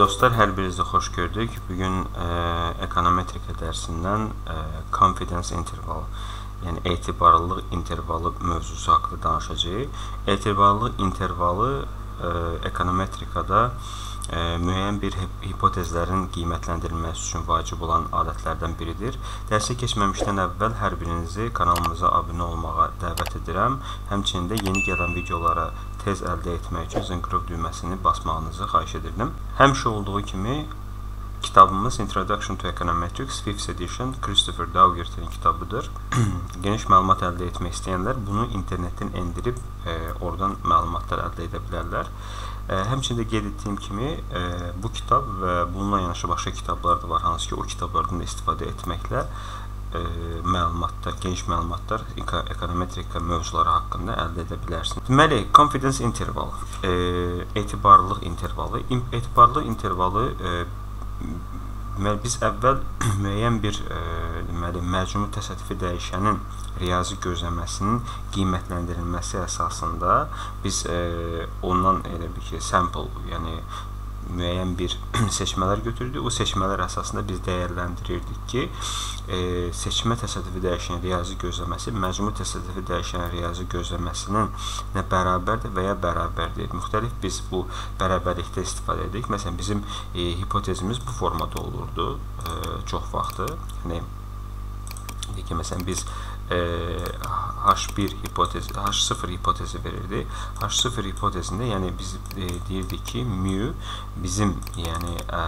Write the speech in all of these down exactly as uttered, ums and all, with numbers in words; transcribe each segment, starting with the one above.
Dostlar, hər birinizi xoş gördük. Bugün e, ekonometrika dərsindən e, confidence interval, yəni etibarlılıq intervalı mövzusu haqqında danışacağıq. Etibarlılıq intervalı e, ekonometrikada e, müəyyən bir hipotezlərin qiymətləndirilməsi üçün vacib olan adətlərdən biridir. Dərsə keçməmişdən əvvəl hər birinizi kanalımıza abunə olmağa dəvət edirəm. Həmçinin də yeni gələn videolara tez əldə etmək üçün zınqırov düyməsini basmağınızı xahiş edirəm. Həmişə olduğu kimi kitabımız Introduction to Econometrics fifth edition Christopher Daugherty'nin kitabıdır. Geniş məlumat əldə etmək istəyənlər bunu internetdən endirib e, oradan məlumatlar əldə edə bilərlər. E, həmçinin də qeyd etdiyim kimi e, bu kitab və bununla yanaşı başqa kitablar da var, hansı ki o kitablardan da istifadə etməklə E, məlumatlar, geniş məlumatlar ekonometrika mövzuları haqqında əldə edə bilərsiniz. Deməli, confidence interval, e, etibarlılıq intervalı. Etibarlılıq intervalı e, deməli, biz əvvəl müəyyən bir e, deməli, məcmu təsadüfi dəyişənin riyazi gözləməsinin qiymətləndirilməsi əsasında biz e, ondan elə bir ki, sample, yəni müəyyən bir seçmələr götürdük. O seçmələr əsasında biz dəyərləndirirdik ki, e, seçmə təsadüfi dəyişən riyazi gözləməsi məcmu təsadüfi dəyişən riyazi gözləməsinin nə bərabərdir və ya bərabərdir. Müxtəlif biz bu bərabərlikdə istifadə edik. Məsələn, bizim e, hipotezimiz bu formada olurdu e, çox vaxtı. Yəni, ki, məsələn, biz e, H bir hipotezi, H sıfır hipotezi verirdi. H sıfır hipotezində, yəni biz e, deyirdik ki, mu bizim, yəni e,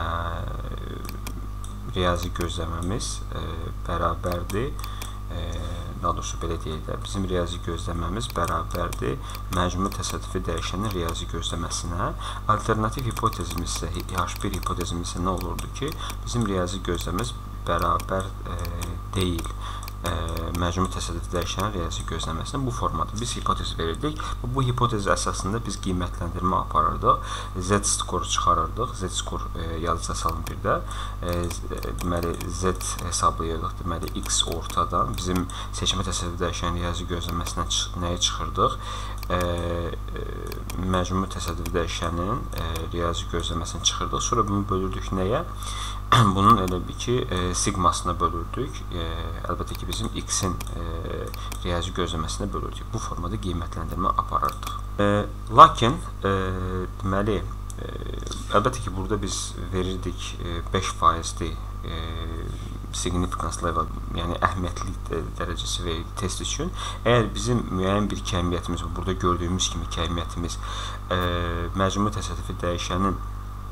riyazi gözləməmiz e, bərabərdir. E, daha doğrusu belə deyək də, bizim riyazi gözləməmiz bərabərdir məcmu təsadüfi dəyişənin riyazi gözləməsinə. Alternativ hipotezimiz isə, H bir hipotezimiz isə nə olurdu ki, bizim riyazi gözləməmiz bərabər e, deyil E, məcmu təsadüfi dəyişənin riyazi gözləməsinə. Bu formada biz hipotez verirdik. Bu hipotez əsasında biz qiymətləndirmə aparırdıq. Z skoru çıxarırdıq. Z skor e, yazıca salın bir də. E, deməli, Z hesablayırdıq. Deməli, X ortadan bizim seçmə təsadüfi dəyişənin riyazi gözləməsinə çıx nəyə çıxırdıq? E, e, məcmu təsadüfi dəyişənin e, riyazi gözləməsini çıxırdıq. Sonra bunu bölürdük nəyə? Bunun elə bir ki, e, sigmasına bölürdük. E, əlbəttə ki, bizim X-in e, riyazi gözləməsinə bölürdük. Bu formada qiymətləndirmə aparırdıq. E, lakin, e, deməli, e, əlbəttə ki, burada biz verirdik e, beş faizli e, significance level, yəni əhəmiyyətlilik dərəcəsi verildi test üçün. Əgər bizim müəyyən bir kəmiyyətimiz, burada gördüyümüz kimi kəmiyyətimiz e, məcmu təsadüfi dəyişənin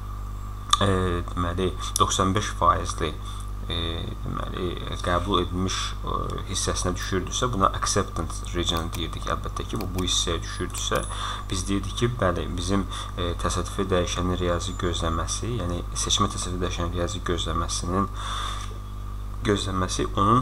E, deməli, doxsan beş faizli e, deməli, qəbul edilmiş e, hissəsinə düşürdüsə, buna acceptance region deyirdik. Əlbəttə ki, bu, bu hissəyə düşürdüsə, biz deyirdik ki, bəli, bizim e, təsadüfi dəyişənin riyazi gözləməsi, yəni seçmə təsadüfi dəyişənin riyazi gözləməsinin gözləməsi onun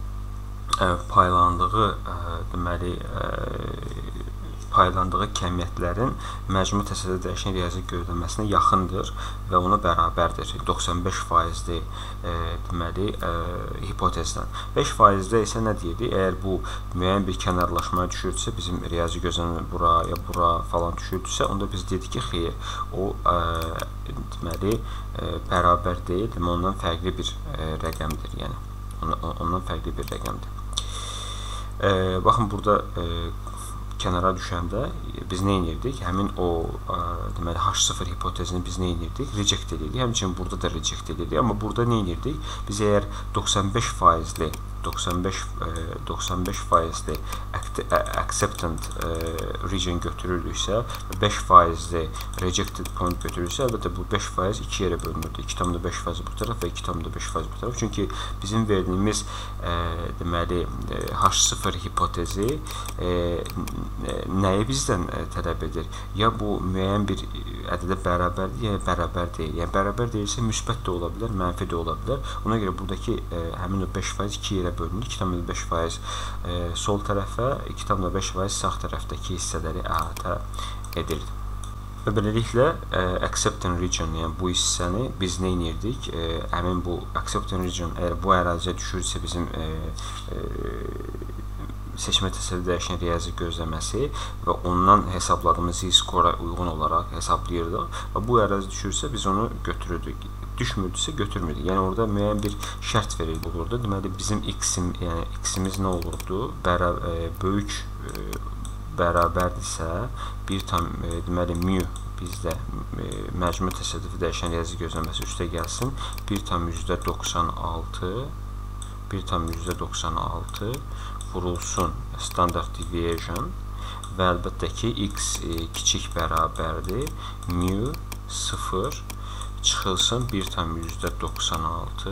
e, paylandığı e, deməli, e, paylandığı kəmiyyətlərin məcmu təsadüfi dəyişən riyazi gözləməsinə yaxındır və ona bərabərdir. doxsan beş faizli e, deməli, e, hipotezdən. beş faizdə isə nə deyirdik? Əgər bu müəyyən bir kənarlaşmaya düşürdüsə, bizim riyazi gözləmə bura, ya bura falan düşürdüsə, onda biz dedik ki, xeyr, o e, deməli, e, bərabər deyil, deməli, ondan fərqli bir e, rəqəmdir. Yəni, ondan, ondan fərqli bir rəqəmdir. E, baxın, burada e, kənara düşəndə biz nə edirdik? Həmin o ə, deməli, H sıfır hipotezini biz nə edirdik? Reject edirdik. Həmçinin burada da reject edirdik. Amma burada nə edirdik? Biz əgər doxsan beş faizli doxsan beş faizli acceptant region götürürdüksə, beş faizli rejected point götürürsə, əlbəttə bu beş faiz iki yerə bölünürdü. iki tam beş faiz bu tərəf və iki tam beş faiz bu tərəf. Çünki bizim verdiyimiz e, deməli, H sıfır hipotezi e, nəyi bizdən e, tələb edir? Ya bu müəyyən bir ədədə bərabərdir, ya bərabər deyil. Yəni, bərabər deyilsə, müsbət də ola bilər, mənfi də ola bilər. Ona görə buradakı e, həmin o beş faiz iki yerə bölünür. iki tam beş faiz e, sol tərəfə, iki tam beş faiz sağ tərəfdəki hissələri əhatə edir. Və beləliklə, e, acceptance region, yəni bu hissəni biz nə edirdik? E, həmin bu acceptance region, əgər bu əraziyə düşürsə bizim e, e, seçmə təsəvvür dəyişən riyazi gözləməsi və ondan hesabladığımız z-skora uyğun olaraq hesablayırdıq və bu ərazi düşürsə biz onu götürürdük. Düşmürdüsə götürmürdük. Yəni orada müəyyən bir şərt verildi olurdu. Deməli bizim x-im, yəni x-imiz nə olurdu? Bəra e, böyük e, bərabərdirsə bir tam e, deməli mu bizdə e, məcmu təsadüfi dəyişən riyazi gözləməsi üstə gəlsin. bir tam yüzdə doxsan altı bir tam yüzdə doxsan altı vurulsun standart deviation və əlbəttə ki x e, kiçik bərabərdir. Mu sıfır çıxılsın bir tam yüzdə doxsan altı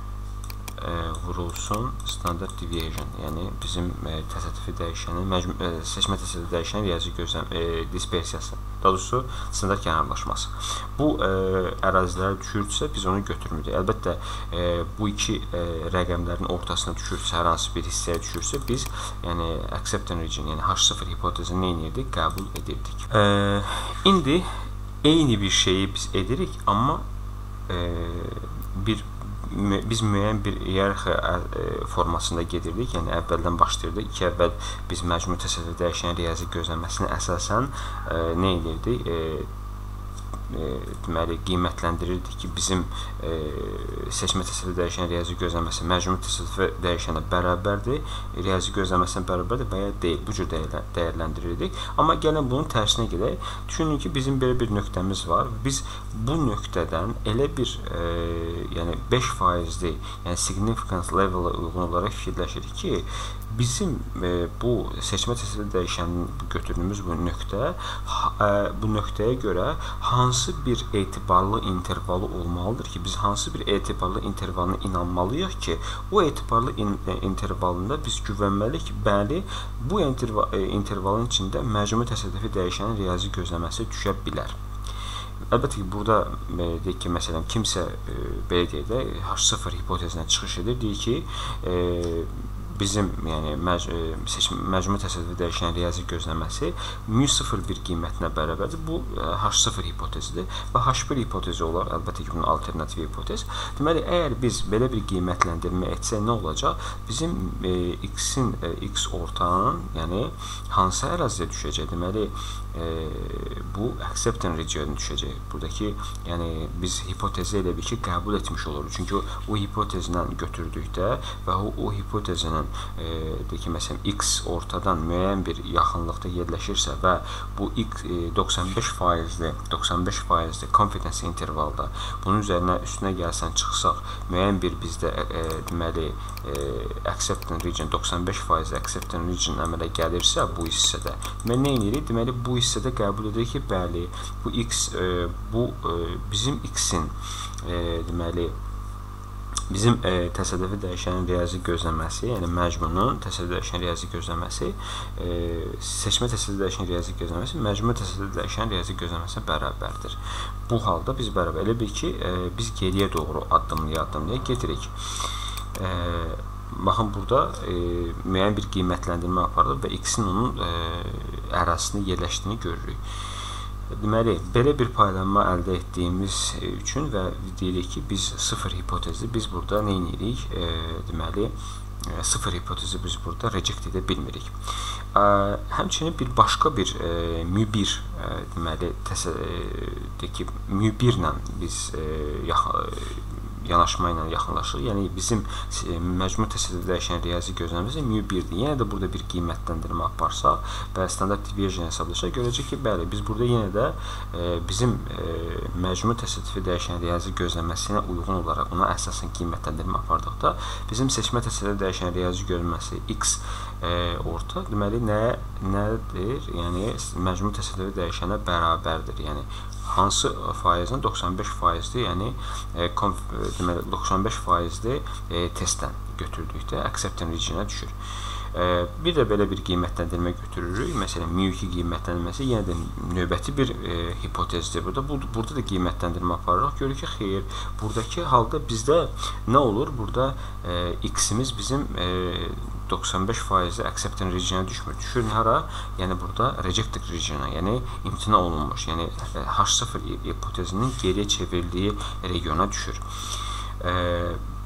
e, vurulsun standart deviation. Yəni bizim e, təsadüfi dəyişənin məcmu e, seçmə təsadüfi dəyişən riyazi gözləm e, dispersiyası. Daha doğrusu standart kənarlaşması. Bu e, ərazilərə düşürdüsə biz onu götürmürük. Əlbəttə e, bu iki e, rəqəmlərin ortasına düşürsə, hər hansı bir hissəyə düşürsə biz yəni acceptance region, yəni H sıfır hipotezini nə edirdik? Qəbul edirdik. E, indi eyni bir şeyi biz edirik, amma e, bir biz müəyyən bir hiyerarxiya e, formasında gedirdik. Yəni əvvəldən başlayırdıq. İki əvvəl biz məcmu təsəvvür dəyişən riyazi gözləməsini əsasən e, nə edirdik? E, E, deməli qiymətləndirirdik ki, bizim e, seçmə təsəvvür dəyişən riyazi gözləməsi məcmu təsəvvür dəyişənə bərabərdir, riyazi gözləməsinə bərabərdir və ya deyil. Bu cür dəyərləndirirdik. Amma gəlin bunun tərsinə gedək. Düşünün ki, bizim belə bir nöqtəmiz var. Biz bu nöqtədən elə bir e, yəni beş faizli, yəni significance level-a uyğun olaraq fikirləşirik ki, bizim e, bu seçmə təsəvvür dəyişənini götürdüyümüz bu nöqtə ha, e, bu nöqtəyə görə hansı bir etibarlı intervalı olmalıdır ki, biz hansı bir etibarlı intervalına inanmalıyıq ki, o etibarlı in, e, intervalında biz güvənməliyik ki, bəli, bu interval, e, intervalın içində məcmu təsadüfi dəyişənin riyazi gözləməsi düşə bilər. Əlbəttə ki, burada e, deyək ki, məsələn, kimsə e, belə deyək də H sıfır hipotezindən çıxış edir, deyir ki, e, bizim yəni məc seçmə məcmu təsadüfi dəyişən riyazi gözləməsi mu sıfır bir qiymətinə bərabərdir. Bu H sıfır hipotezidir və H bir hipotezi olar. Əlbəttə ki, bunun alternativ hipotez. Deməli, əgər biz belə bir qiymətləndirmə etsək nə olacaq? Bizim e, x-in e, x ortağının, yəni hansı əraziyə düşəcək? Deməli, e, bu acceptance region düşəcək. Buradakı, yəni biz hipotezi elə bir ki, qəbul etmiş oluruq. Çünki o, o hipotezlə götürdükdə və o, o hipotezlə E, deyək ki, məsələn, x ortadan müəyyən bir yaxınlıqda yerləşirsə və bu x e, doxsan beş faizli doxsan beş faizli confidence intervalda bunun üzərinə üstünə gəlsən çıxsaq, müəyyən bir bizdə e, deməli e, acceptance region doxsan beş faizli acceptance region əmələ gəlirsə bu hissədə, deməli nə edirik? Deməli bu hissədə qəbul edirik ki, bəli, bu x e, bu e, bizim x-in e, deməli bizim e, təsadüfi dəyişənin riyazi gözləməsi, yəni məcmunun təsadüfi dəyişən riyazi gözləməsi, e, seçmə təsadüfi dəyişən riyazi gözləməsi məcmu təsadüfi dəyişən riyazi gözləməsinə bərabərdir. Bu halda biz bərabər elə bil ki, e, biz geriyə doğru addımlaya-addımlaya gedirik. E, baxın, burada e, müəyyən bir qiymətləndirmə aparılır və x-in onun e, ərazisində yerləşdiyini görürük. Deməli, belə bir paylanma əldə etdiyimiz üçün və deyirik ki, biz sıfır hipotezi biz burada nə edirik? E, deməli, e, sıfır hipotezi biz burada reject edə bilmirik. E, həmçinin bir başqa bir e, mu bir e, deməli, deyək ki, mu bir ilə biz e, yaxın yanaşma ilə yaxınlaşır. Yəni bizim məcmu təsadüfi dəyişən riyazi gözləməsi mu birdir. Yenə də burada bir qiymətləndirmə aparsaq və standart deviation hesablasaq görəcək ki, bəli, biz burada yenə də e, bizim e, məcmu təsadüfi dəyişən riyazi gözləməsinə uyğun olaraq ona əsasən qiymətləndirmə apardıqda bizim seçmə təsadüfi dəyişən riyazi gözləməsi x e, orta deməli nə nədir? Yəni məcmu təsadüfi dəyişənə bərabərdir. Yəni hansı faizin doxsan beş faizli, yəni e, konf, deməli doxsan beş faizli e, testdən götürdükdə acceptance regionə düşür. E, bir də belə bir qiymətləndirmə götürürük. Məsələn, mu iki qiymətləndirməsi yenə də növbəti bir e, hipotezdir. Burada bu, burada da qiymətləndirmə aparırıq. Görürük ki, xeyr, buradakı halda bizdə nə olur? Burada e, x-imiz bizim e, doxsan beş faizli acceptance regionə düşmür. Düşür hara? Yəni burada rejected regiona, yəni imtina olunmuş, yəni H sıfır hipotezinin geriyə çevrildiyi regiona düşür. E,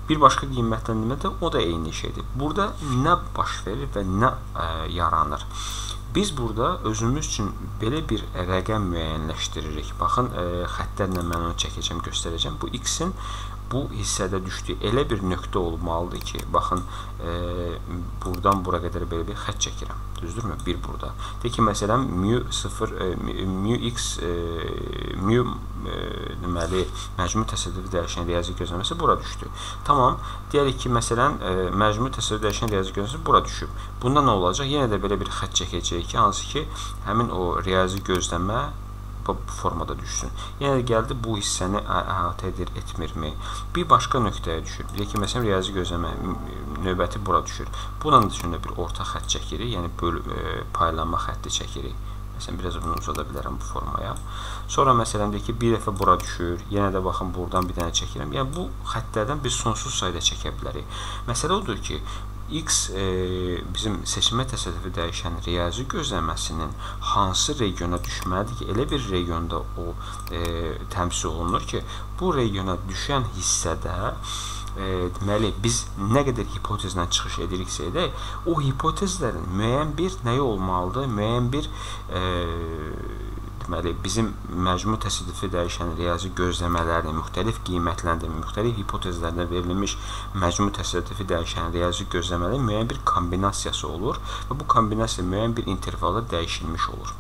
Bir başqa qiymətləndirmə də o da eyni şeydir. Burada nə baş verir və nə ə, yaranır? Biz burada özümüz üçün belə bir rəqəm müəyyənləşdiririk. Baxın, ə, xəttlərlə mən onu çəkəcəm, göstərəcəm. Bu x-in bu hissədə düşdüyü elə bir nöqtə olmalıdır ki, baxın, e, buradan bura qədər belə bir xətt çəkirəm. Düzdürmü? Bir burada. Deyək ki, məsələn, mu sıfır, e, mu x, e, mu e, deməli, məcmu təsəvvürü dəyişən riyazi gözləməsi bura düşdü. Tamam. Deyərik ki, məsələn, e, məcmu təsəvvürü dəyişən riyazi gözləməsi bura düşüb. Bunda nə olacaq? Yenə də belə bir xətt çəkəcəyik ki, hansı ki, həmin o riyazi gözləmə bu formada düşsün. Yenə də gəldi, bu hissəni əhatə edir, etmirmi? Bir başqa nöqtəyə düşür. Deyək ki, məsələn, riyazi gözləmə növbəti bura düşür. Bunun üçün də bir orta xətt çəkirik, yəni böl, e, paylanma xətti çəkirik. Məsələn, biraz bunu uzada bilərəm bu formaya. Sonra, məsələn, deyək ki, bir dəfə bura düşür. Yenə də, baxın, buradan bir dənə çəkirəm. Yəni, bu xəttlərdən biz sonsuz sayda çəkə bilərik. Məsələ odur ki, x e, bizim seçmə təsəvvürü dəyişən riyazi gözləməsinin hansı regiona düşməlidir ki, elə bir regionda o e, təmsil olunur ki, bu regiona düşən hissədə e, deməli, biz nə qədər hipotezlə çıxış ediriksə edək, o hipotezlərin müəyyən bir nəyi olmalıdır, müəyyən bir e, deməli, bizim məcmu təsəvvürü dəyişən riyazi gözləmələrini müxtəlif qiymətləndirmə, müxtəlif hipotezlərdən verilmiş məcmu təsəvvürü dəyişən riyazi gözləmələrin müəyyən bir kombinasiyası olur və bu kombinasiya müəyyən bir intervalda dəyişilmiş olur.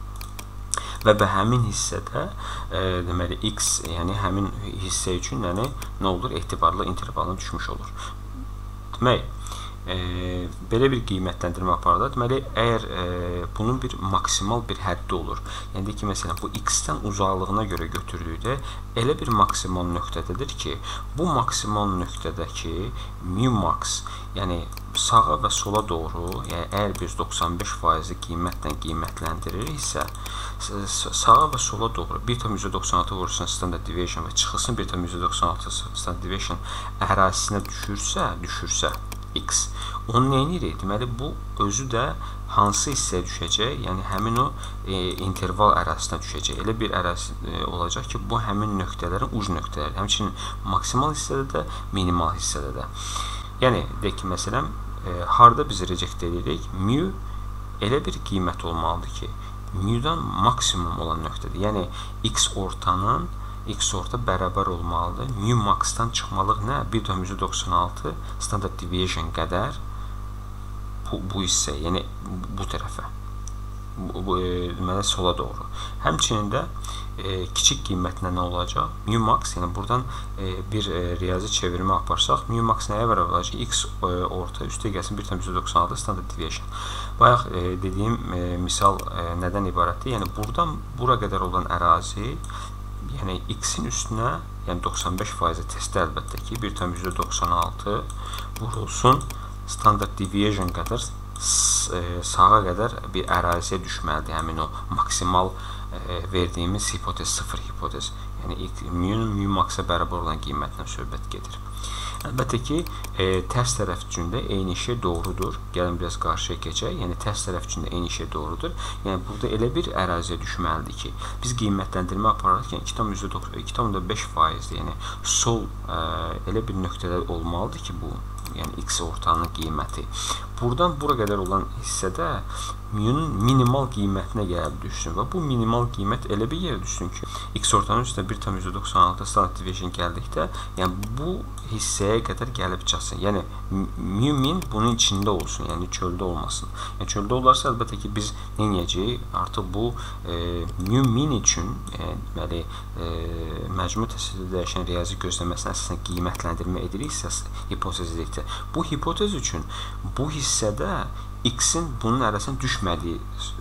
Və bə həmin hissədə e, deməli, x, yəni həmin hissə üçün yəni, nə olur? Etibarlı intervalına düşmüş olur. Demək, E, belə bir qiymətləndirmə aparılır. Deməli, əgər e, bunun bir maksimal bir həddi olur. Yəni ki, məsələn, bu x-dən uzaqlığına görə götürdükdə elə bir maksimal nöqtədədir ki, bu maksimal nöqtədəki mu max, yəni sağa və sola doğru, yəni əgər biz doxsan beş faizli qiymətlə qiymətləndiririksə, sağa və sola doğru bir tam yüzdə doxsan altı vurursan standard deviation və çıxılsın bir tam yüzdə doxsan altı standard deviation ərazisinə düşürsə, düşürsə x. Onu nə edirik? Deməli, bu özü də hansı hissəyə düşəcək? Yəni, həmin o e, interval ərazisinə düşəcək. Elə bir ərazi e, olacaq ki, bu həmin nöqtələrin uc nöqtələri. Həmçinin maksimal hissədə də, minimal hissədə də. Yəni, deyək ki, məsələn, e, harada biz reject edirik? Mu elə bir qiymət olmalıdır ki, mu-dan maksimum olan nöqtədir. Yəni, x ortanın x orta bərabər olmalıdır. Mu max-dan çıxmalıq nə? bir tam yüzdə doxsan altı standard deviation qədər bu, bu hissə, yəni bu tərəfə. Bu, bu, e, deməli, sola doğru. Həmçinin də e, kiçik qiymətlə nə olacaq? Mu max, yəni buradan e, bir e, riyazi çevirmə aparsaq, mu max nəyə bərabər olacaq? X e, orta üstə gəlsin bir tam yüzdə doxsan altı standard deviation. Bayaq e, dediyim e, misal e, nədən ibarətdir? Yəni buradan bura qədər olan ərazi, yəni x-in üstünə, yəni doxsan beş faizi testdə əlbəttə ki, bir tam yüzdə doxsan altı vurulsun, standard deviation qədər sağa qədər bir əraziyə düşməlidir. Həmin o maksimal e, verdiyimiz hipotez, sıfır hipotez. Yəni mu-nun mu max-a bərabər olan qiymətlə söhbət gedir. Əlbəttə ki, e, tərs tərəf üçün də eyni şey doğrudur. Gəlin biraz qarşıya keçək. Yəni tərs tərəf üçün də eyni şey doğrudur. Yəni burada elə bir əraziyə düşməlidir ki, biz qiymətləndirmə apararkən iki tam beş faizdir. Yəni sol e, elə bir nöqtədə olmalıdır ki, bu, yəni x ortanın qiyməti. Buradan bura qədər olan hissədə mu-nun minimal qiymətinə gəlib düşsün və bu minimal qiymət elə bir yerə düşsün ki, x ortanın üstünə bir tam yüzdə doxsan altı standard deviation gəldikdə, yəni bu hissəyə qədər gəlib çatsın. Yəni mu-min bunun içində olsun, yəni çöldə olmasın. Yəni çöldə olarsa, əlbəttə ki, biz nə edəcəyik? Artıq bu e, mu-min üçün e, deməli, e, məcmu təsəvvürü dəyişən riyazi gözləməsinin əsasən qiymətləndirmə ediriksə, hipotez edikdə, bu hipotez üçün bu hissədə x-in bunun ərazisinə düşmədiyi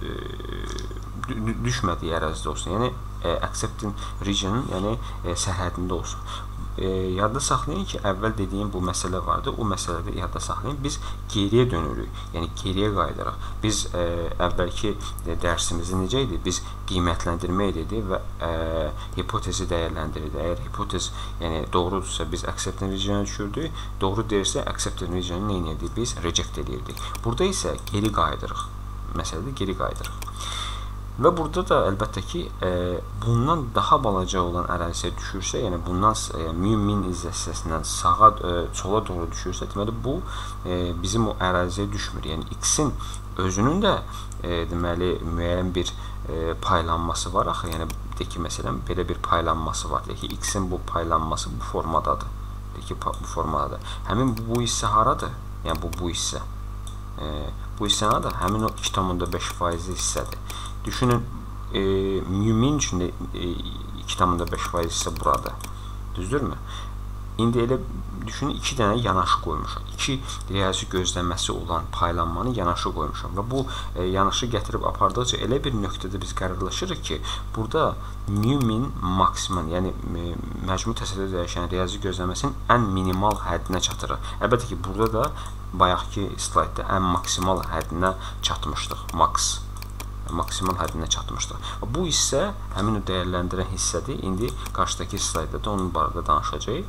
e, düşmədiyi ərazidə olsun. Yəni e, accepting region, yəni e, sərhədində olsun. E, yadda saxlayın ki, əvvəl dediyim bu məsələ vardı. O məsələdə yadda saxlayın. Biz geriyə dönürük. Yəni geriyə qayıdaraq. Biz e, əvvəlki dərsimizdə necə idi? Biz qiymətləndirmə edirdik və e, hipotezi dəyərləndirirdik. Əgər hipotez yəni doğrudursa biz accepting region'a düşürdük. Doğru deyirsə accepting region'ı nə edirdik? Biz reject edirdik. Burada isə geri qayıdırıq. Məsələdə geri qayıdırıq. Və burada da əlbəttə ki, e, bundan daha balaca olan əraziyə düşürsə, yəni bundan e, min hissəsindən sağa, e, sola doğru düşürsə, deməli bu e, bizim o əraziyə düşmür. Yəni x-in özünün də e, deməli müəyyən bir e, paylanması var axı. Yəni deyək ki, məsələn, belə bir paylanması var. Deyək ki, x-in bu paylanması bu formadadır. Deyək ki, bu formadadır. Həmin bu, bu hissə haradır? Yəni bu bu hissə. E, bu hissə nədir? Həmin o iki tam beş faizli hissədir. Düşünün, e, min üçün də e, iki tam beş faiz hissə burada. Düzdürmü? İndi elə düşünün, iki dənə yanaşı qoymuşam. İki riyazi gözləməsi olan paylanmanı yanaşı qoymuşam. Və bu e, yanaşı gətirib apardıqca elə bir nöqtədə biz qərarlaşırıq ki, burada min maksimum, yəni e, məcmu təsəvvür dəyişən riyazi gözləməsinin ən minimal həddinə çatırıq. Əlbəttə ki, burada da bayaqki slaydda ən maksimal həddinə çatmışdıq. Max. Maksimal həddinə çatmışdıq. Bu hissə həmin o dəyərləndirən hissədir. İndi qarşıdakı slaydda da onun barədə danışacağıq.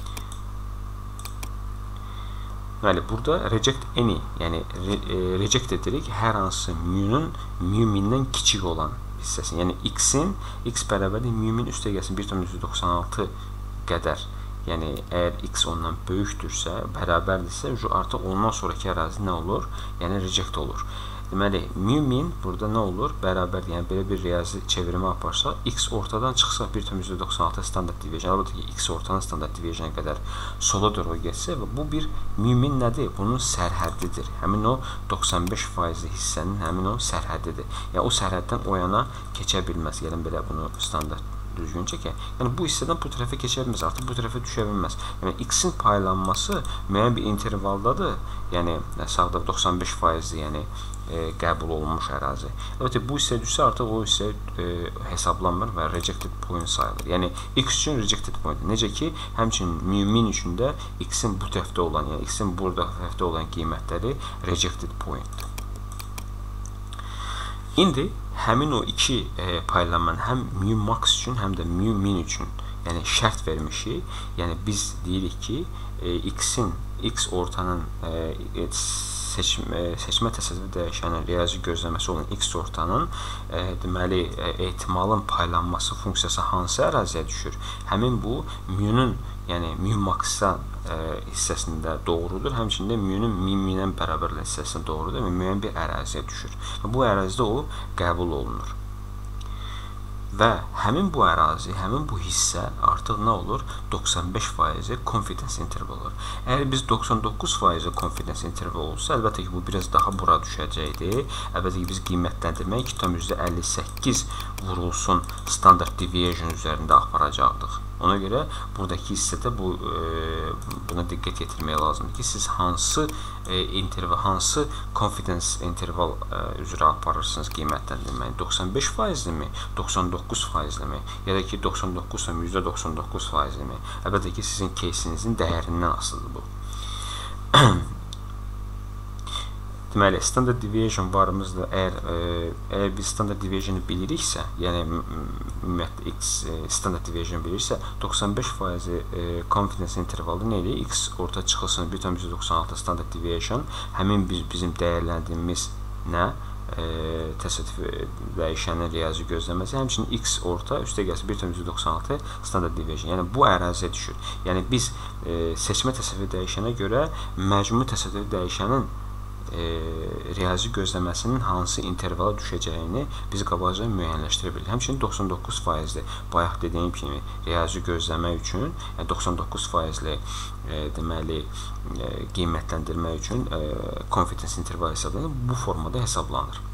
Deməli, burada reject any, yəni re, e, reject edirik hər hansı mu-nun mu-mindən kiçik olan hissəsini. Yəni x-in x bərabərdir mu-min üstə gəlsin bir tam doxsan altı qədər. Yəni əgər x ondan böyükdürsə, bərabərdirsə, artıq ondan sonraki ərazi nə olur? Yəni reject olur. Deməli, mu-min burada nə olur? Bərabər, yəni belə bir riyazi çevirmə aparsa, x ortadan çıxsa bir tam doxsan altı standart deviation, əlbəttə ki, x ortanın standart deviation'a qədər sola doğru getsə və bu bir mu-min nədir? Bunun sərhəddidir. Həmin o doxsan beş faizli hissənin həmin o sərhəddidir. Yəni o sərhəddən o yana keçə bilməz. Gəlin belə bunu standart düzgün çəkək. Yəni bu hissədən bu tərəfə keçə bilməz, artıq bu tərəfə düşə bilməz. Yəni x-in paylanması müəyyən bir intervaldadır. Yəni sağda doxsan beş faizli, yəni e, qəbul olunmuş ərazi. Əlbəttə bu hissə düşsə artıq o hissə e, hesablanmır və rejected point sayılır. Yəni x üçün rejected point. Necə ki, həmçinin mu-min üçün də x-in bu tərəfdə olan, yəni x-in burada tərəfdə olan qiymətləri rejected point. İndi həmin o iki e, paylanmanın həm mu-max üçün, həm də mu-min üçün yəni şərt vermişik. Yəni biz deyirik ki, e, x-in x ortanın e, seçmə, seçmə təsəvvür dəyişənin riyazi gözləməsi olan x ortanın e, deməli e, ehtimalın paylanması funksiyası hansı əraziyə düşür? Həmin bu mu-nun, yəni mu-max-a e, hissəsində doğrudur. Həmçində mu-nun min-minə bərabər hissəsində doğrudur və müəyyən bir əraziyə düşür. Və bu ərazidə o qəbul olunur. Və həmin bu ərazi, həmin bu hissə artıq nə olur? doxsan beş faizli confidence interval olur. Əgər biz doxsan doqquz faizli confidence interval olsa, əlbəttə ki, bu biraz daha bura düşəcəkdir. Əlbəttə ki, biz qiymətləndirməyi iki tam əlli səkkiz vurulsun standart deviation üzərində aparacaqdıq. Ona görə buradakı hissədə bu e, buna diqqət yetirmək lazımdır ki, siz hansı e, interval, hansı confidence interval e, üzrə aparırsınız qiymətləndirməyi? doxsan beş faizli mi? doxsan doqquz faizli mi? Ya da ki, doxsan doqquz yüzdə doxsan doqquz faizli mi? Əlbəttə ki, sizin кейsinizin dəyərindən asılıdır bu. Deməli, standard deviation varımızda, əgər, e, əgər biz standard deviationu biliriksə, yəni ümumiyyətlə x e, standard deviation bilirsə, doxsan beş faizli e, confidence intervalı nə eləyir? X orta çıxılsın bir tam doxsan altı standard deviation, həmin biz, bizim dəyərləndirimiz nə? E, təsadüf dəyişənin riyazi gözləməsi, həmçinin x orta üstə gəlsə bir tam doxsan altı standart deviation. Yəni bu əraziyə düşür. Yəni biz e, seçmə təsəvvür dəyişənə görə məcmu təsəvvür dəyişənin E, riyazi gözləməsinin hansı intervala düşəcəyini biz qabaqca müəyyənləşdirə bilirik. Həmçinin doxsan doqquz faizli, bayaq dediyim kimi riyazi gözləmə üçün, yəni doxsan doqquz faizli e, deməli e, qiymətləndirmə üçün e, confidence interval hesablanır. Bu formada hesablanır.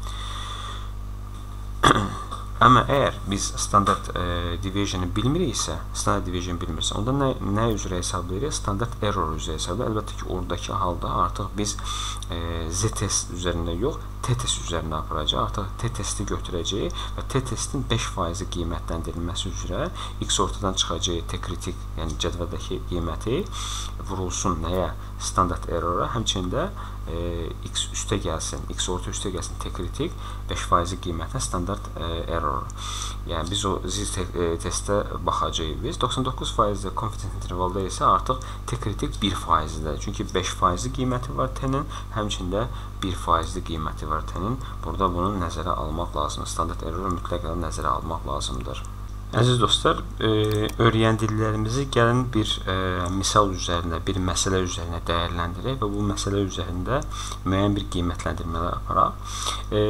Amma əgər biz standart e, deviationu bilmiriksə, standart deviation bilmirsə, onda nə, nə üzrə hesablayırıq? Standart error üzrə hesablayırıq. Əlbəttə ki, oradakı halda artıq biz e, z-test üzərində yox, t-test üzərində aparacaq. Artıq t-testi götürəcəyik və t-testin beş faizli qiymətləndirilməsi üzrə x ortadan çıxacaq t-kritik, yəni cədvəldəki qiyməti vurulsun nəyə? Standart errora, həmçində e, x üstə gəlsin, x orta üstə gəlsin t-kritik beş faizli qiymətinə standart e, error error. Yəni biz o zil te testdə baxacağıq biz. doxsan doqquz faizli confidence intervalda isə artıq t-kritik bir faizlidir. Çünki beş faizli qiyməti var t-nin, həmçində bir faizli qiyməti var t-nin. Burada bunu nəzərə almaq lazımdır. Standart error mütləq nəzərə almaq lazımdır. Əziz dostlar, e, öyrəndiklərimizi gəlin bir e, misal üzərində, bir məsələ üzərində dəyərləndirək və bu məsələ üzərində müəyyən bir qiymətləndirmələr aparaq. E,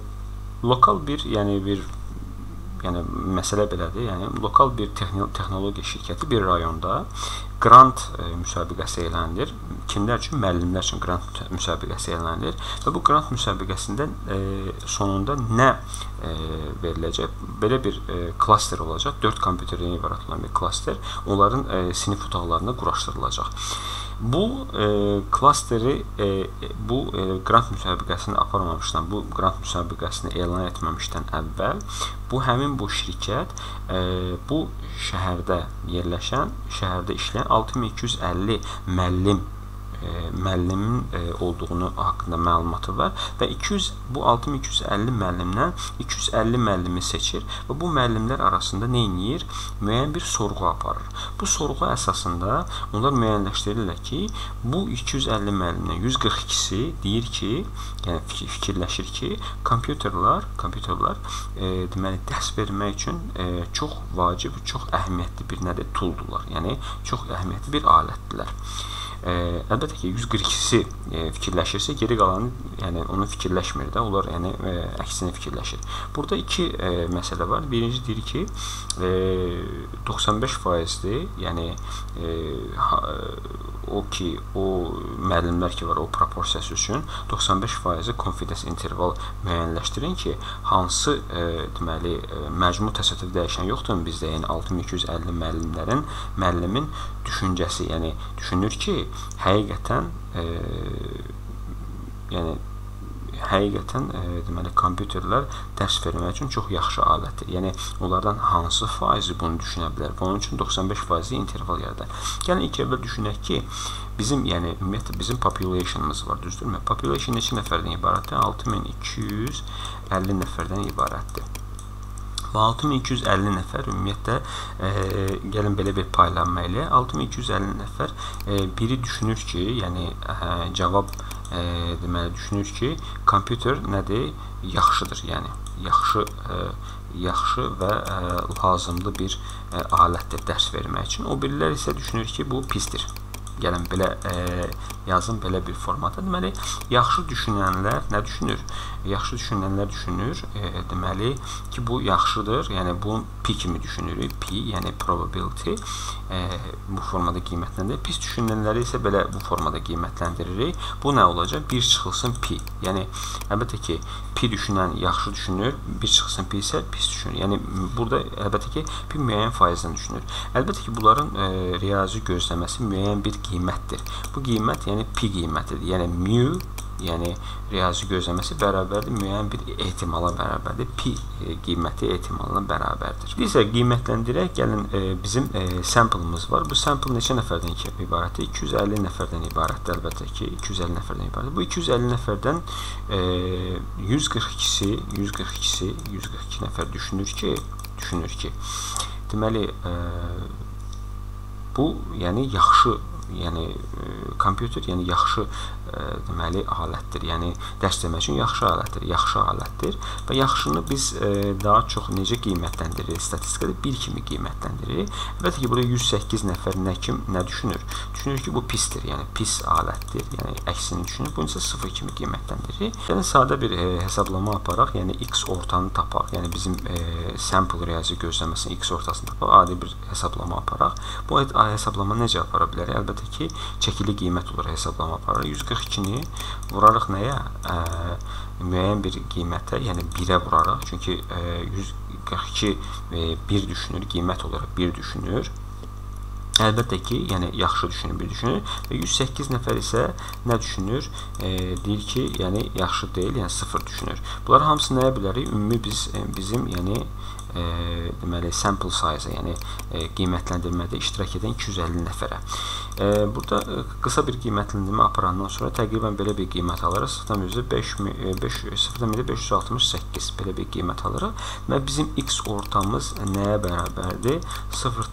lokal bir, yəni bir yəni məsələ belədir. Yəni lokal bir texnologiya şirkəti bir rayonda grant e, müsabiqəsi elanlanır. Kimlər üçün? Müəllimlər üçün grant müsabiqəsi elanlanır və bu grant müsabiqəsində e, sonunda nə e, veriləcək? Belə bir e, klaster olacaq. dörd kompüterdən ibarət olan bir klaster. Onların e, sinif otaqlarında quraşdırılacaq. Bu e, klasteri e, bu e, grant müsabiqəsini aparmamışdan, bu grant müsabiqəsini elan etməmişdən əvvəl bu həmin bu şirkət e, bu şəhərdə yerləşən, şəhərdə işləyən altı min iki yüz əlli müəllim e, müəllimin e, olduğunu haqqında məlumatı var və iki yüz bu altı min iki yüz əlli müəllimdən iki yüz əlli müəllimi seçir və bu müəllimlər arasında nə edir? Müəyyən bir sorğu aparır. Bu sorğu əsasında onlar müəyyənləşdirirlər ki, bu iki yüz əlli müəllimdən yüz qırx ikisi deyir ki, yəni fikirləşir ki, kompüterlər, kompüterlər e, deməli dərs vermək üçün e, çox vacib, çox əhəmiyyətli bir nədir? Tooldular. Yəni çox əhəmiyyətli bir alətdirlər. E, əlbəttə ki, yüz qırx ikisi e, fikirləşirsə, geri qalanı yəni onu fikirləşmir də, onlar yəni e, əksini fikirləşir. Burada iki e, məsələ var. Birinci deyir ki, e, doxsan beş faizli, yəni e, ha, o ki, o müəllimlər ki var, o proporsiyası üçün doxsan beş faizli confidence interval müəyyənləşdirin ki, hansı e, deməli e, məcmu təsəvvür dəyişən yoxdur bizdə, yəni altı min iki yüz əlli müəllimlərin müəllimin düşüncəsi, yəni düşünür ki, həqiqətən e, yəni həqiqətən e, deməli kompüterlər dərs vermək üçün çox yaxşı alətdir. Yəni onlardan hansı faizi bunu düşünə bilər? Bunun üçün doxsan beş faizli interval yaradar. Gəlin ilk əvvəl düşünək ki, bizim yəni ümumiyyətlə bizim populationımız var, düzdürmü? Population neçə nəfərdən ibarətdir? altı min iki yüz əlli nəfərdən ibarətdir. Və altı min iki yüz əlli nəfər ümumiyyətlə e, gəlin belə bir paylanma ilə altı min iki yüz əlli nəfər e, biri düşünür ki, yəni e, cavab e, deməli düşünür ki, kompüter nədir? Yaxşıdır, yəni yaxşı e, yaxşı və e, lazımlı bir e, alətdir dərs vermək üçün. O birilər isə düşünür ki, bu pisdir. Gəlin belə e, yazın belə bir formada. Deməli, yaxşı düşünənlər nə düşünür? Yaxşı düşünənlər düşünür, e, deməli ki, bu yaxşıdır. Yəni bu pi kimi düşünürük. Pi, yəni probability e, bu formada qiymətləndirir. Pis düşünənləri isə belə bu formada qiymətləndiririk. Bu nə olacaq? bir çıxılsın pi. Yəni əlbəttə ki, pi düşünən yaxşı düşünür, bir çıxılsın pi isə pis düşünür. Yəni burada əlbəttə ki, pi müəyyən faizdən düşünür. Əlbəttə ki, bunların e, riyazi gözləməsi müəyyən bir qiymətdir. Bu qiymət yəni pi qiymətidir. Yəni mu, yəni riyazi gözləməsi bərabərdir müəyyən bir ehtimala bərabərdir. Pi e, qiyməti ehtimalına bərabərdir. Biz isə qiymətləndirək. Gəlin e, bizim e, sample'ımız var. Bu sample neçə nəfərdən ibarətdir? iki yüz əlli nəfərdən ibarətdir əlbəttə ki. iki yüz əlli nəfərdən ibarətdir. Bu iki yüz əlli nəfərdən e, yüz qırx ikisi, yüz qırx ikisi, yüz qırx iki nəfər düşünür ki, düşünür ki, deməli e, bu yəni yaxşı, yəni kompüter yəni yaxşı e, deməli alətdir. Yəni dərs demək üçün yaxşı alətdir, yaxşı alətdir və yaxşını biz e, daha çox necə qiymətləndiririk? Statistikada bir kimi qiymətləndiririk. Əlbəttə ki, burada yüz səkkiz nəfər nə kim nə düşünür? Düşünür ki, bu pisdir, yəni pis alətdir. Yəni əksini düşünür. Bunu isə sıfır kimi qiymətləndiririk. Yəni sadə bir e, hesablama aparaq, yəni x ortanı tapaq. Yəni bizim e, sample riyazi gözləməsinin x ortasını tapaq, adi bir hesablama aparaq. Bu hesablama necə apara bilərik? Əlbəttə ki, çəkili qiymət olur hesablama aparır. yüz qırx ikini vurarıq nəyə? E, müəyyən bir qiymətə, yəni birə vurarıq. Çünki e, yüz qırx iki e, bir düşünür, qiymət olaraq bir düşünür. Əlbəttə ki, yəni yaxşı düşünür, bir düşünür və yüz səkkiz nəfər isə nə düşünür? E, deyir ki, yəni yaxşı deyil, yəni sıfır düşünür. Bunlar hamısı nəyə bilərik? Ümumi biz e, bizim yəni e, deməli sample size, yəni e, qiymətləndirmədə iştirak edən iki yüz əlli nəfərə. E, burada e, qısa bir qiymətləndirmə aparandan sonra təqribən belə bir qiymət alırıq. sıfır nöqtə beş yüz altmış səkkiz belə bir qiymət alırıq və bizim x ortamız nəyə bərabərdir? sıfır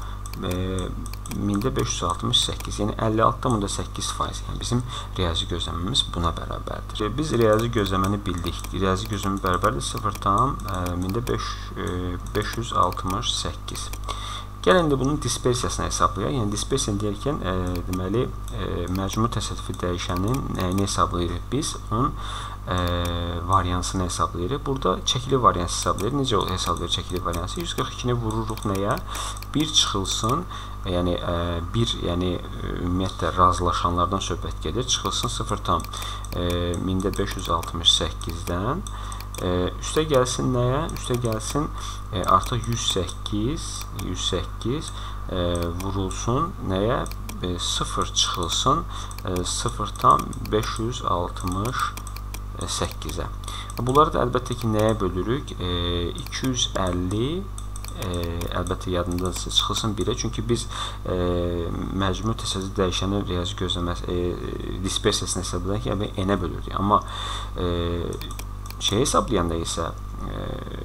nöqtə beş yüz altmış səkkiz, yəni əlli altı nöqtə səkkiz faiz. Yəni bizim riyazi gözləməmiz buna bərabərdir. Biz riyazi gözləməni bildik. Riyazi gözləmə bərabərdir sıfır nöqtə beş yüz altmış səkkiz. Gəlin indi bunun dispersiyasını hesablayaq. Yəni dispersiya deyərkən e, deməli e, məcmu təsadüfi dəyişənin nəyini hesablayırıq biz? Onun e, variansını hesablayırıq. Burada çəkili varians hesablayırıq. Necə hesablayırıq çəkili variansı? yüz qırx ikini vururuq nəyə? bir çıxılsın. Yəni e, bir, yəni ümumiyyətlə razılaşanlardan söhbət gedir. Çıxılsın sıfır nöqtə beş yüz altmış səkkizdən. E, üstə gəlsin nəyə? Üstə gəlsin e, artıq yüz səkkiz e, vurulsun nəyə? E, sıfır çıxılsın e, sıfır nöqtə beş yüz altmış səkkizə. Bunları da əlbəttə ki nəyə bölürük? E, iki yüz əlli e, əlbəttə yadındadırsa çıxılsın birə. Çünki biz e, məcmu təsadüfi dəyişənin riyazi gözləməsi e, dispersiyasını hesablayırıq ki, yəni n-ə bölürdük. Amma e, şey hesablayanda isə e,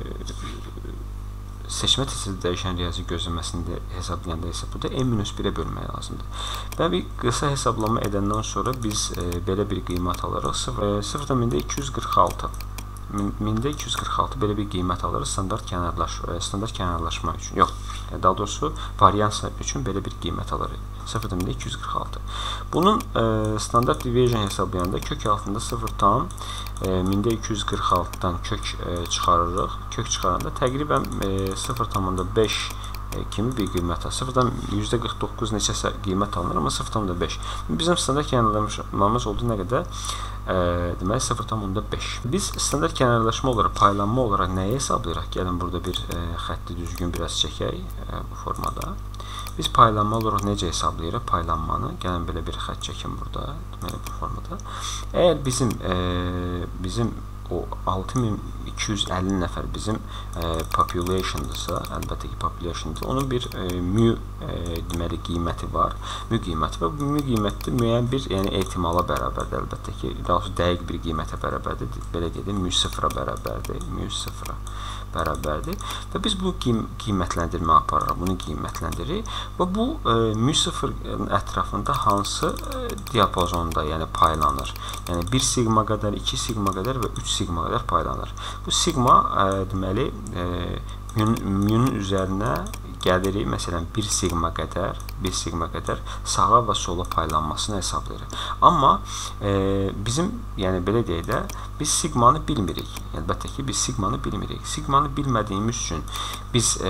seçmə təsadüfi dəyişən riyazi gözləməsində hesablayanda isə burada n minus birə bölmək lazımdır. Və bir qısa hesablama edəndən sonra biz e, belə bir qiymət alırıq. sıfır nöqtə iki yüz qırx altı mində iki yüz qırx altı belə bir qiymət alırıq standart kənarlaş standart kənarlaşma üçün. Yox, daha doğrusu variansiya üçün belə bir qiymət alırıq. sıfır nöqtə iki yüz qırx altı. Bunun e, standart deviation hesablayanda kök altında sıfır nöqtə iki yüz qırx altıdan kök e, çıxarırıq. Kök çıxaranda təqribən e, sıfır nöqtə beş e, kimi bir qiymət alır. sıfırdan yüzdə qırx doqquz neçəsə qiymət alınır, amma sıfır nöqtə beş. Bizim standart kənarlaşmamız oldu nə qədər? E, deməli sıfır nöqtə beş. Biz standart kənarlaşma olaraq, paylanma olaraq nəyi hesablayırıq? Gəlin burada bir e, xətti düzgün biraz çəkək e, bu formada. Biz paylanma olaraq necə hesablayırıq paylanmanı? Gəlin belə bir xətt çəkin burada, deməli bu formada. Əgər bizim e, bizim o altı min iki yüz əlli nəfər bizim e, populationdursa, əlbəttə ki populationdur. Onun bir e, mu e, deməli qiyməti var. Mu qiyməti və bu mu qiyməti müəyyən bir, yəni ehtimala bərabərdir. Əlbəttə ki, daha doğrusu dəqiq bir qiymətə bərabərdir. Belə deyək, mu sıfıra bərabərdir. Mu sıfıra bərabərdir. Və biz bu qiymətləndirmə aparırıq, bunu qiymətləndiririk və bu e, mu sıfırın ətrafında hansı e, diapazonda, yəni paylanır. Yəni bir sigma qədər, iki sigma qədər və üç sigma qədər paylanır. Bu sigma e, deməli e, mu-nun üzərinə gəlirik, məsələn bir sigma qədər, bir sigma qədər sağa və sola paylanmasını hesablayırıq. Amma e, bizim, yəni belə deyək də, biz sigmanı bilmirik. Əlbəttə ki, biz sigmanı bilmirik. Sigmanı bilmədiyimiz üçün biz e,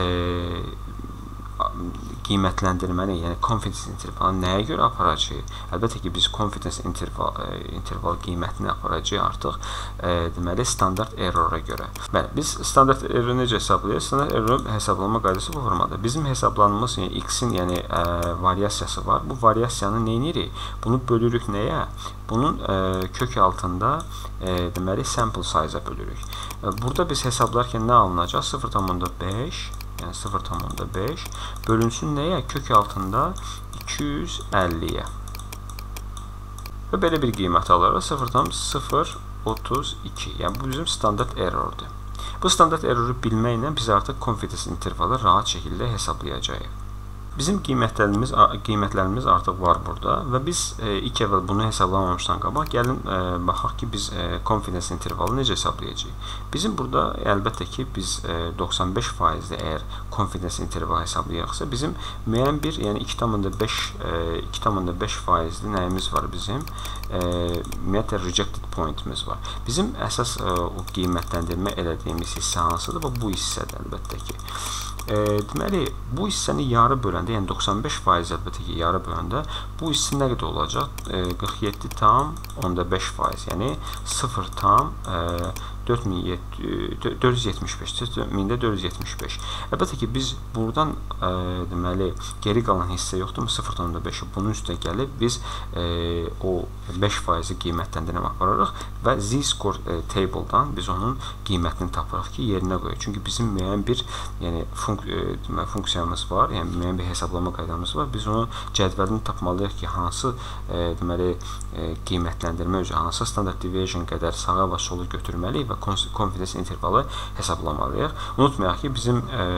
qiymətləndirməni, yəni confidence intervalı nəyə görə aparacağıq? Əlbəttə ki, biz confidence interval, e, interval qiymətini aparacağıq artıq e, deməli standart errora görə. Bəli, biz standart error necə hesablayırıq? Standart error hesablama qaydası bu formada. Bizim hesablanmamız, yəni x-in yəni e, variasiyası var. Bu variasiyanı nə edirik? Bunu bölürük nəyə? Bunun e, kök altında e, deməli sample size-a bölürük. E, burada biz hesablarkən nə alınacaq? sıfır nöqtə beş, yəni sıfır nöqtə beş bölünsün nəyə? Kök altında iki yüz əlliyə. Və belə bir qiymət alırıq. sıfır nöqtə sıfır otuz iki. Yəni bu bizim standart errordur. Bu standart erroru bilməklə biz artıq confidence intervalı rahat şəkildə hesablayacağıq. Bizim qiymətlərimiz, qiymətlərimiz artıq var burada və biz e, ilk əvvəl bunu hesablamamışdan qabaq gəlin e, baxaq ki, biz e, confidence intervalı necə hesablayacağıq. Bizim burada əlbəttə ki, biz e, doxsan beş faizli əgər confidence intervalı hesablayırıqsa, bizim müəyyən bir, yəni iki nöqtə beş faizli nəyimiz var bizim? E, ümumiyyətlə rejected pointimiz var. Bizim əsas e, o qiymətləndirmə elədiyimiz hissə hansıdır? Və bu hissədir əlbəttə ki. E, deməli, bu hissəni yarı böləndə, yəni doxsan beş faiz əlbəttə ki, yarı böləndə bu hissə nə qədər olacaq? E, qırx yeddi tam onda beş faiz, yəni sıfır tam e, dörd min dörd yüz yetmiş beş, mində dörd yüz yetmiş beş. Əlbəttə ki, biz buradan e, deməli, geri qalan hissə yoxdur mu? sıfır nöqtə beşi bunun üstə gəlib biz e, o beş faizi qiymətləndirmə aparırıq və z-score e, table-dan biz onun qiymətini tapırıq ki, yerinə qoyuq. Çünki bizim müəyyən bir yəni funk e, funksiyamız var, yəni müəyyən bir hesablama qaydamız var. Biz onu cədvəlini tapmalıyıq ki, hansı e, deməli e, qiymətləndirmə üzrə hansı standard deviation qədər sağa və solu götürməliyik və confidence intervalı hesablamalıyıq. Unutmayaq ki, bizim e,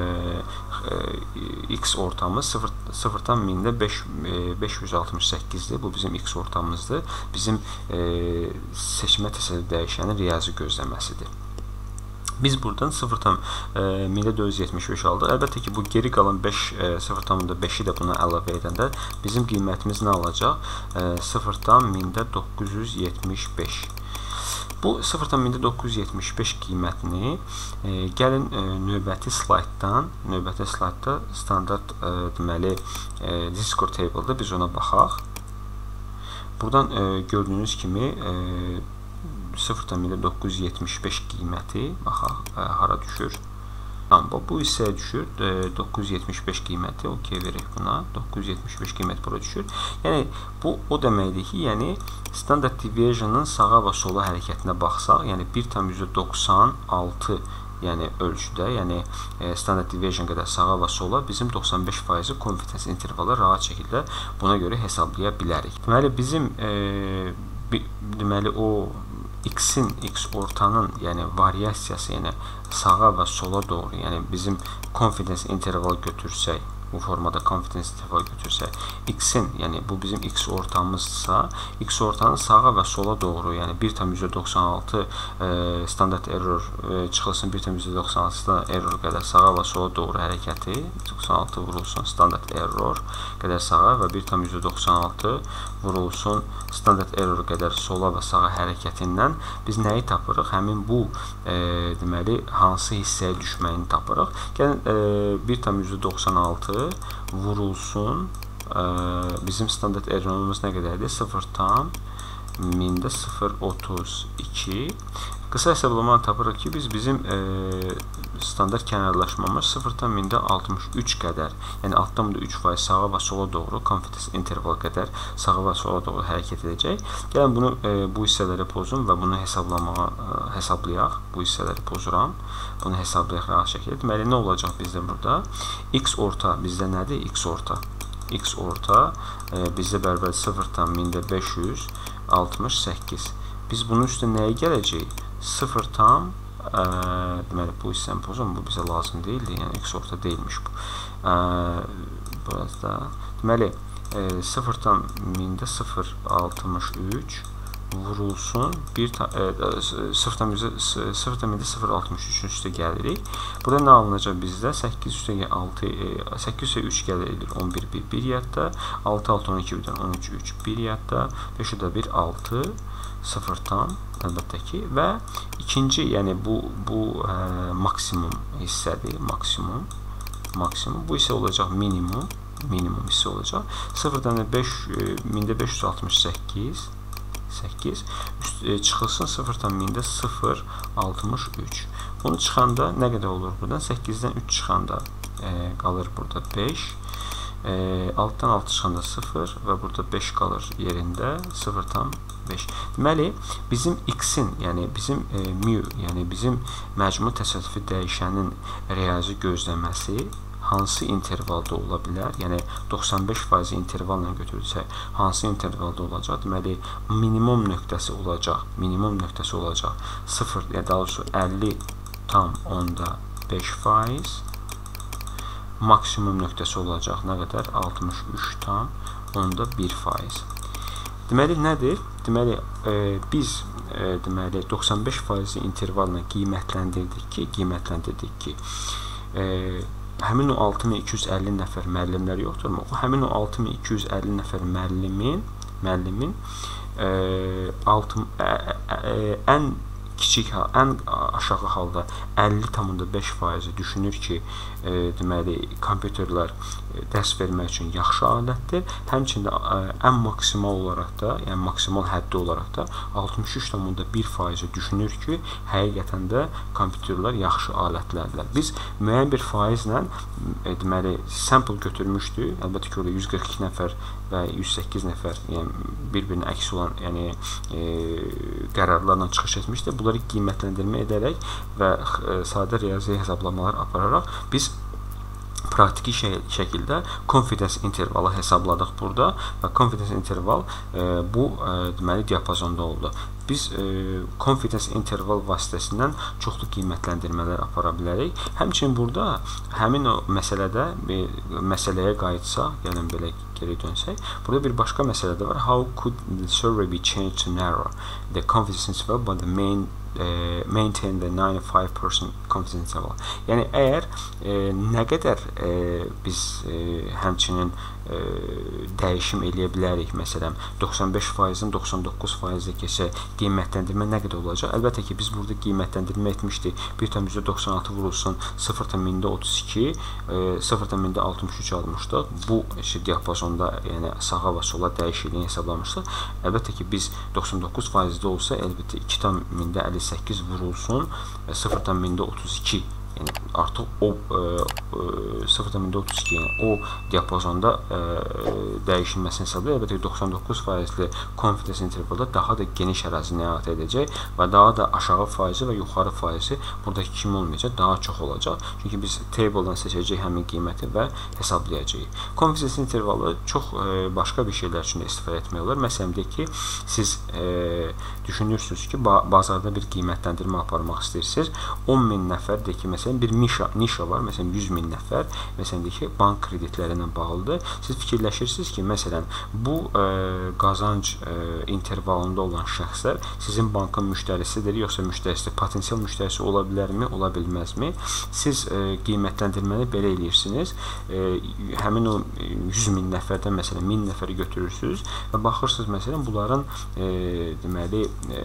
e, x ortamız sıfırdan mində beş yüz altmış səkkizdir. Bu bizim x ortamımızdır. Bizim e, seçmə təsəvvür dəyişənin riyazi gözləməsidir. Biz buradan sıfırdan mində dörd yüz yetmiş beş aldıq. Əlbəttə ki, bu geri qalan sıfırdan beşi də buna əlavə edəndə bizim qiymətimiz nə alacaq? sıfırdan mində doqquz yüz yetmiş beş. Bu sıfırdan mində doqquz yüz yetmiş beş qiymətini e, gəlin e, növbəti slayddan, növbəti slaydda standart e, deməli e, z-score table-da biz ona baxaq. Buradan e, gördüyünüz kimi e, sıfırdan mində doqquz yüz yetmiş beş qiyməti baxaq e, hara düşür. Tamam, bu hissəyə düşür. E, doqquz yüz yetmiş beş qiyməti okey veririk buna. doqquz yüz yetmiş beş qiymət bura düşür. Yəni bu o deməkdir ki, yəni standard deviation'ın sağa və sola hərəkətinə baxsaq, yəni bir tam yüzdə doxsan altı yəni ölçüdə, yəni e, standard deviation qədər sağa və sola bizim doxsan beş faizi confidence intervalı rahat şəkildə buna görə hesablaya bilərik. Deməli bizim e, bi, deməli o x-in, x ortanın yəni variasiyası, yəni sağa və sola doğru, yəni bizim confidence interval götürsək, bu formada confidence interval götürsək, x-in, yəni bu bizim x ortamızsa, x ortanın sağa və sola doğru, yəni bir tam yüzdə doxsan altı e, standart error e, çıxılsın, bir tam yüzdə doxsan altı error qədər sağa və sola doğru hərəkəti, doxsan altı vurulsun standart error qədər sağa və bir tam yüzdə doxsan altı vurulsun standart error qədər sola və sağa hərəkətindən biz nəyi tapırıq? Həmin bu e, deməli hansı hissəyə düşməyini tapırıq. Gəlin e, bir tam yüzdə doxsan altı vurulsun e, bizim standart errorumuz nə qədərdir? sıfırdan mində sıfır otuz iki. Qısa hesablama tapırıq ki, biz bizim e, standart kənarlaşmamız sıfırdan mində altmış üç qədər, yəni altdan üç faiz sağa və sola doğru confidence interval qədər sağa və sola doğru hərəkət edəcək. Gəlin bunu e, bu hissələri pozum və bunu hesablamağa e, hesablayaq. Bu hissələri pozuram. Bunu hesablayaq rahat şəkildə. Deməli nə olacaq bizdə burada? X orta bizdə nədir? X orta. X orta e, bizdə bərabər sıfırdan mində beş yüz altmış səkkiz. Biz bunun üstə nəyə gələcək? sıfırdan e, deməli bu hissəni pozum, bu bizə lazım deyildi, yəni x orta deyilmiş bu. E, burada deməli e, sıfırdan mində sıfır altmış üç vurulsun bir sıfırdan mində sıfır altmış üç üstə gəlirik. Burada nə alınacaq bizdə? səkkiz üstə altı, səkkiz üstə üç gəlir on bir, bir, bir yadda, altı, altı, on iki, birdən on üç, üç, bir yadda, beş üstə bir, altı, sıfırdan əlbəttə ki və ikinci, yəni bu bu ə, maksimum hissədir, maksimum maksimum bu isə olacaq minimum minimum hissə olacaq. sıfırdan mində beş yüz altmış səkkiz səkkiz üst, e, çıxılsın sıfırdan mində sıfır altmış üç. Bunu çıxanda nə qədər olur buradan? səkkizdən üç çıxanda e, qalır burada beş. E, altdan altı çıxanda sıfır və burada beş qalır yerində sıfırdan beş. Deməli, bizim x-in, yəni bizim e, mu, yəni bizim məcmu təsadüfi dəyişənin riyazi gözləməsi hansı intervalda ola bilər? Yəni doxsan beş faiz intervalla götürülsə, hansı intervalda olacaq? Deməli, minimum nöqtəsi olacaq. Minimum nöqtəsi olacaq sıfır, ya daha doğrusu əlli tam onda beş faiz. Maksimum nöqtəsi olacaq nə qədər? altmış üç tam onda bir faiz. Deməli, nədir? Deməli, e, biz e, deməli doxsan beş faizli intervalla qiymətləndirdik ki, qiymətləndirdik ki, e, həmin o altı min iki yüz əlli nəfər müəllimlər yoxdurmu? O həmin o altı min iki yüz əlli nəfər müəllimin müəllimin e, altı, ə, ə, ə, ən kiçik, ən aşağı halda əlli tam beş faizi düşünür ki, e, deməli kompüterlər e, dərs vermək üçün yaxşı alətdir. Həmçində e, ən maksimal olaraq da, yəni maksimal həddi olaraq da altmış üç tam bir faizi düşünür ki, həqiqətən də kompüterlər yaxşı alətlərdir. Biz müəyyən bir faizlə e, deməli sample götürmüşdük. Əlbəttə ki, orada yüz qırx iki nəfər və yüz səkkiz nəfər, yəni bir-birinə əks olan, yəni e, qərarlarla çıxış etmişdir. Bunları qiymətləndirmə edərək və e, sadə riyazi hesablamalar apararaq biz praktiki şə şəkildə confidence intervalı hesabladıq burada və confidence interval e, bu e, deməli diapazonda oldu. Biz e, confidence interval vasitəsindən çoxlu qiymətləndirmələr apara bilərik. Həmçinin burada həmin o məsələdə bir məsələyə qayıtsaq, yəni belə geri dönsək, burada bir başqa məsələ də var. How could the survey be changed to narrow the confidence interval but the main E, maintain the ninety-five percent confidence interval. Yəni əgər e, nə qədər e, biz e, həmçinin e, dəyişim eləyə bilərik, məsələn doxsan beş faizdən doxsan doqquz faizə keçsə qiymətləndirmə nə qədər olacaq? Əlbəttə ki, biz burada qiymətləndirmə etmişdik. bir tam doxsan altı vurulsun sıfır tam otuz iki, sıfır tam altmış üç almışdıq. Bu işte, diapazonda, yəni sağa və sola dəyişikliyi hesablamışdıq. Əlbəttə ki, biz doxsan doqquz faizdə olsa, əlbəttə iki tam əlli səkkiz vurulsun sıfır tam otuz iki, yəni artıq o sıfır tam otuz iki, yəni o diapazonda e, dəyişilməsini hesablayır. Əlbəttə doxsan doqquz faizli confidence intervalda daha da geniş ərazini əhatə edəcək və daha da aşağı faizi və yuxarı faizi buradakı kimi olmayacaq, daha çox olacaq. Çünki biz table'dan seçəcəyik həmin qiyməti və hesablayacağıq. Confidence intervalı çox e, başqa bir şeylər üçün istifadə etmək olar. Məsələn, deyək ki, siz e, düşünürsünüz ki, ba bazarda bir qiymətləndirmə aparmaq istəyirsiniz. on min nəfər, deyək ki, məsələn, bir nişa, nişa var, məsələn, yüz min nəfər, məsələn, deyək ki, bank kreditləri ilə bağlıdır. Siz fikirləşirsiniz ki, məsələn, bu e, qazanc e, intervalında olan şəxslər sizin bankın müştərisidir, yoxsa müştərisi, potensial müştərisi ola bilərmi, ola bilməzmi? Siz e, qiymətləndirməni belə eləyirsiniz. E, həmin o yüz min nəfərdən, məsələn, min nəfəri götürürsünüz və baxırsınız, məsələn, bunların e, deməli, e,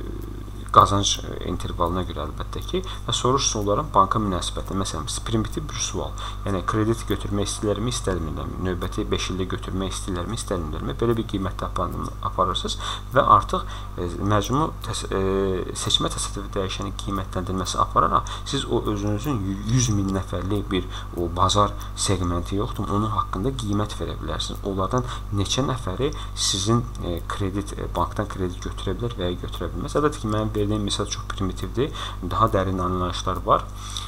qazanc intervalına görə əlbəttə ki, və soruşsun onların banka münasibətini. Məsələn, primitiv bir sual. Yəni, kredit götürmək istəyirlərmi, istəmirlərmi? Növbəti beş ildə götürmək istəyirlərmi, istəmirlərmi? Belə bir qiymətdə aparırsınız və artıq e, məcmu təs e, seçmə təsadüfi dəyişəni qiymətləndirməsi apararaq siz o özünüzün yüz min nəfərlik bir o bazar segmenti yoxdur, onun haqqında qiymət verə bilərsiniz. Onlardan neçə nəfəri sizin e, kredit, e, bankdan kredit götürə bilər və ya götürə bilməz. Əlbəttə ki, mənim verdiyim misal çox primitivdir. Daha dərin anlayışlar var.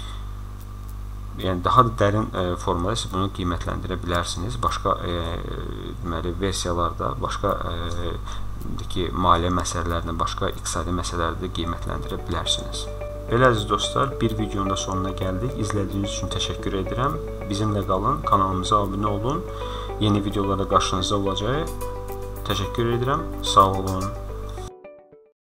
Yəni daha da dərin e, formada siz bunu qiymətləndirə bilərsiniz. Başqa e, deməli versiyalarda, başqa e, ki, maliyyə məsələlərini, başqa iqtisadi məsələləri qiymətləndirə bilərsiniz. Belə əziz dostlar, bir videonun da sonuna gəldik. İzlədiyiniz üçün təşəkkür edirəm. Bizimlə qalın, kanalımıza abunə olun. Yeni videolarda qarşınızda olacaq. Təşəkkür edirəm. Sağ olun.